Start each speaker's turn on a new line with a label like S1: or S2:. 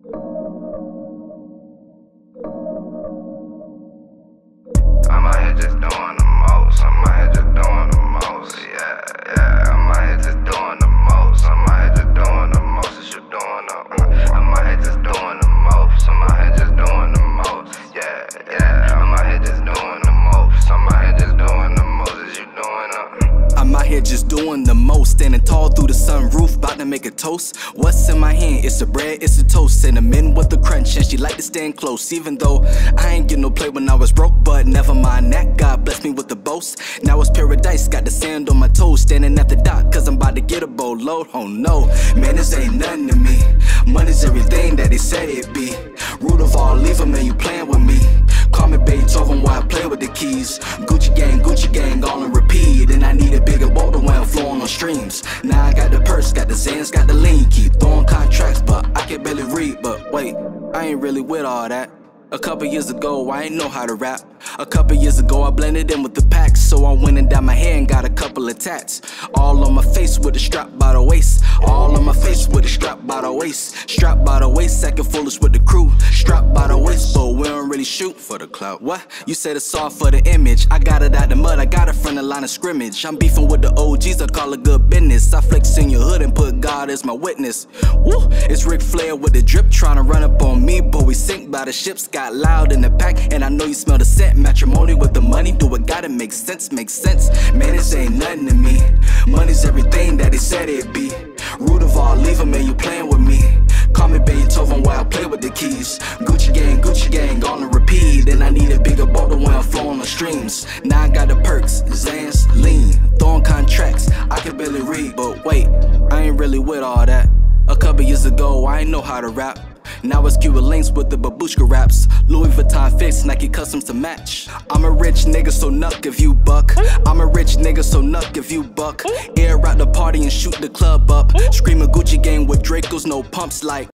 S1: I'm out here just doing the most. I'm out here just doing the most. Yeah, yeah. I'm out here just doing the most. I'm out here just doing the most. As you doing the. I'm out here just doing the most. I'm out here just doing the most. Yeah, yeah. I'm out here just doing the most. I'm out here just doing the most. As you doing the.
S2: I'm out here just doing the most, standing tall through the sunroof, about to make a toast. What's in my hand? It's the bread, it's the toast. Cinnamon with the crunch, and she like to stand close. Even though I ain't get no play when I was broke, but never mind that, God bless me with the boast. Now it's paradise, got the sand on my toes, standing at the dock, cause I'm about to get a boatload. Oh no, man, this ain't nothing to me. Money's everything that they said it be. Root of all evil, man, you playing with me. Call me Beethoven while I play with the keys. Gucci gang, all in repeat. And I need a bigger boat when I'm flowing on streams. Now I got the purse, got the Zans, got the lean. Keep throwing contracts, but I can barely read. But wait, I ain't really with all that. A couple years ago, I ain't know how to rap. A couple years ago, I blended in with the pack. So I went and down my hair and got a couple of tats. All on my face with a strap by the waist. All on my face with a strap by the waist. Strap by the waist, acting foolish with the crew. Strap by the waist, but we don't really shoot for the clout. What? You said it's all for the image. I got it out the mud, I got it from the line of scrimmage. I'm beefing with the OGs, I call it good business. I flex in your hood and put God as my witness. Woo! It's Ric Flair with the drip, trying to run up on me, but we sink by the ships. Got loud in the pack, and I know you smell the scent. Matrimony with the money, do it gotta make sense, make sense. Man, this ain't nothing to me. Money's everything that they said it be. Root of all evil, man, you playing with me. Call me Beethoven while I play with the keys. Gucci gang, all in repeat. And I need a bigger boat when I'm flowing on streams. Now I got the perks, Zans, lean, throwing contracts. I can barely read, but wait, I ain't really with all that. A couple years ago, I ain't know how to rap. Now it's Cuban links with the babushka raps. Louis Vuitton fits, Nike customs to match. I'm a rich nigga, so nuck if you buck. I'm a rich nigga, so nuck if you buck. Air out the party and shoot the club up. Screaming Gucci gang with Dracos, no pumps like.